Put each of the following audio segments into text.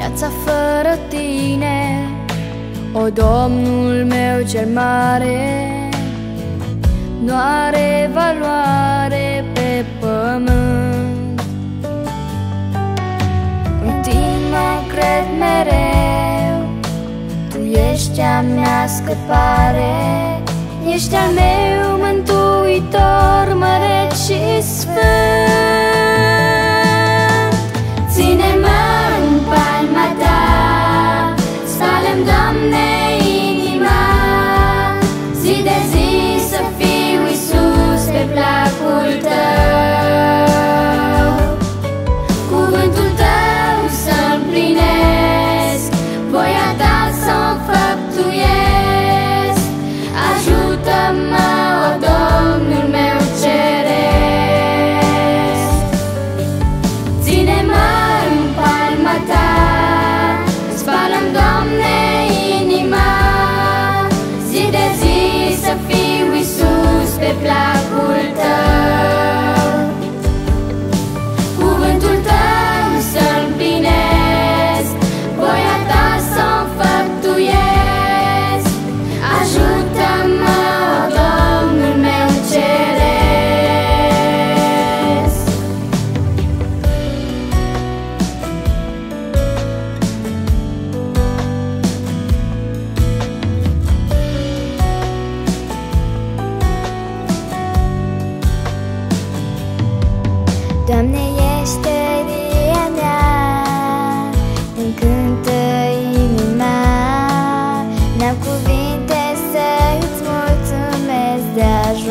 viața fără tine, o, Domnul meu cel mare, nu are valoare pe pământ. În tine cred mereu, tu ești a mea scăpare, ești al meu mântuitor, măreț și sfânt. Ține-mă în palma ta, spală-mi, Doamne, inima, zi de zi să fiu Iisus pe placul tău. Cuvântul tău să împlinesc, voia ta să o făptuiesc. Ajută-mă, o, Domnul meu ceresc. Ține-mă în palma ta, spală-mi, Doamne, inima, zi de zi să fiu Iisus pe placul tău. Cuvântul tău să împlinesc, voia ta să o făptuiesc. Ajută-mă, o, Domnul meu ceresc. Doamne, ești tăria mea, încântă inima, n-am cuvinte să-ți mulțumesc de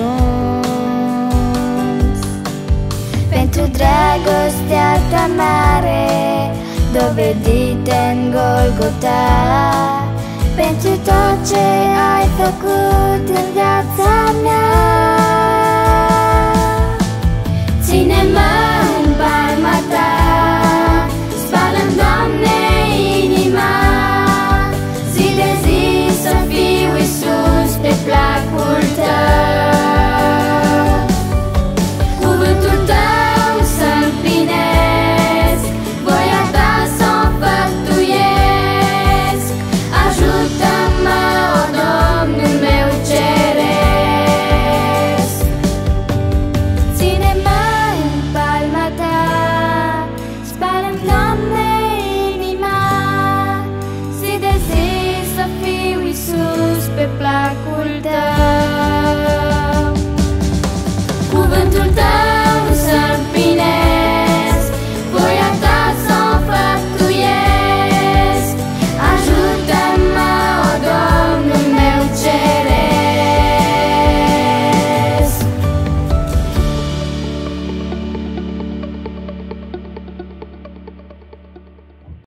ajuns. Pentru dragostea ta mare, dovedită în Golgota, pentru tot ce ai făcut în viața mea. Ține-mă